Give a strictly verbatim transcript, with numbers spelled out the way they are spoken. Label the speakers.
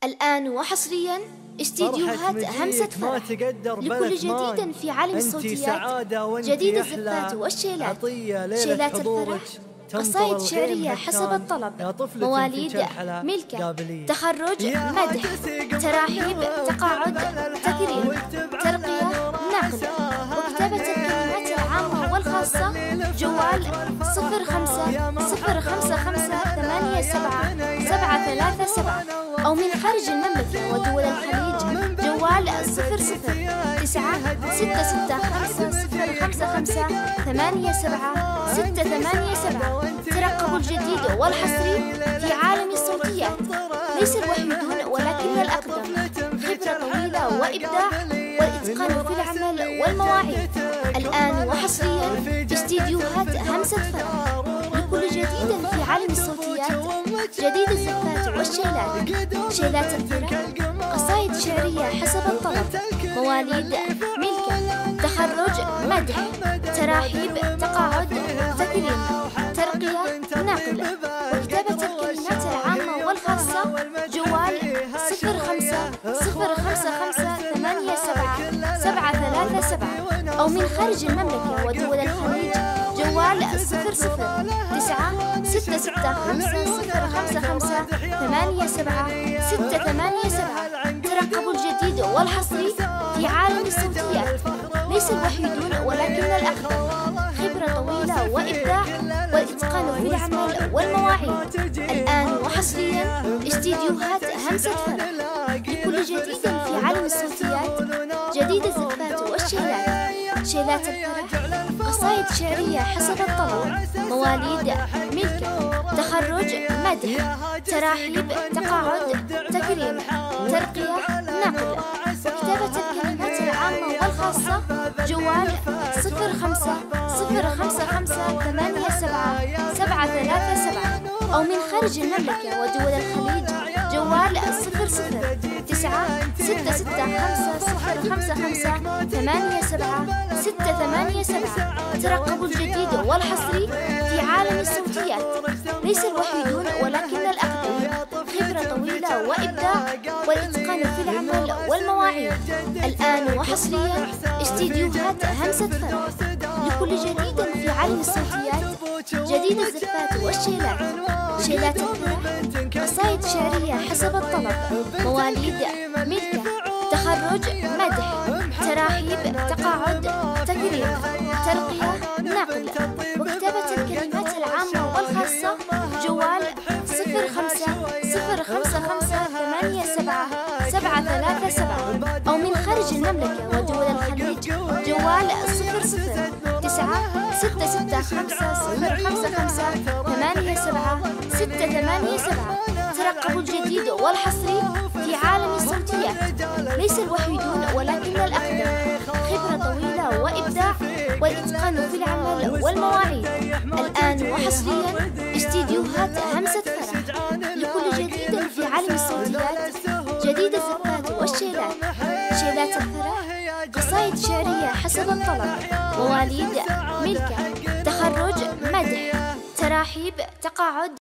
Speaker 1: الآن وحصريا استديوهات همسة فرح لكل جديد في عالم الصوتيات، جديد الزفات والشيلات، شيلات الفرح، قصائد شعرية حسب الطلب، مواليد، ملكة، تخرج، مدح، تراحيب، تقاعد، تكريم، ترقية، نقل، وكتابة الكلمات العامة والخاصة. جوال صفر خمسة صفر خمسة خمسة ثمانية سبعة سبعة ثلاثة سبعة، أو من خارج المملكة ودول الخليج جوال صفر صفر تسعة ستة ستة خمسة صفر خمسة خمسة ثمانية سبعة ستة ثمانية سبعة. ترقبوا الجديد والحصري في عالم الصوتيات، ليس الوحيدون ولكن الأقدم، خبرة طويلة وإبداع والإتقان في العمل والمواعيد. الآن وحصريا استديوهات همسة فرح لكل جديد في عالم الصوتيات، جديد الزفات والشيلات، شيلات الفرح، قصائد شعرية حسب الطلب، مواليد، ملكة، تخرج، مدح، تراحيب، تقاعد، تكريم، ترقية، نقل، وكتابة الكلمات العامة والخاصة. جوال صفر خمسة صفر خمسة خمسة ثمانية سبعة سبعة ثلاثة سبعة، أو من خارج المملكة ودول الخليج جوال صفر صفر تسعة ستة ستة خمسة صفر خمسة خمسة ثمانية سبعة ستة ثمانية سبعة. ترقبوا الجديد والحصري في عالم الصوتيات، ليس الوحيدون ولكن الأقدم، خبرة طويلة وإبداع والإتقان في العمل والمواعيد. الآن وحصريا استديوهات همسة فرح لكل جديد في عالم الصوتيات، جديد الزفات والشيلات، شيلات الفرح، قصائد شعرية حسب الطلب، مواليد، ملكة، تخرج، مدح، تراحيب، تقاعد، تكريم، ترقية، نقل، وكتابة الكلمات العامة والخاصة. جوال صفر خمسة صفر خمسة خمسة ثمانية سبعة سبعة ثلاثة سبعة، أو من خارج المملكة ودول الخليج جوال صفر صفر تسعة ستة ستة خمسة صفر خمسة خمسة ثمانية سبعة ستة ثمانية سبعة. ترقبوا الجديد والحصري في عالم الصوتيات، ليس الوحيدون ولكن الأقدم، خبرة طويلة وإبداع والإتقان في العمل والمواعيد. الآن وحصريا استديوهات همسة فرح لكل جديد في عالم الصوتيات، جديد الزفات والشيلات، شيلات الفرح، قصائد شعرية حسب الطلب، مواليد، ملكة، تخرج، مدح، تراحيب، تقاعد، تكريم، ترقية، نقل، وكتابة الكلمات العامة والخاصة. جوال صفر خمسة صفر خمسة خمسة ثمانية سبعة سبعة ثلاثة سبعة، أو من خارج المملكة ودول الخليج جوال صفر صفر تسعة ستة ستة خمسة صفر خمسة خمسة ثمانية سبعة ستة ثمانية سبعة. ترقبوا الجديد والحصري في عالم الصوتيات، ليس الوحيدون ولكن الأقدم، خبرة طويلة وإبداع والإتقان في العمل والمواعيد. الآن وحصريا استديوهات همسة فرح لكل جديد في عالم الصوتيات، جديد الزفات والشيلات، شيلات الفرح، قصائد شعرية حسب الطلب، مواليد، ملكة، تخرج، مدح، تراحيب، تقاعد.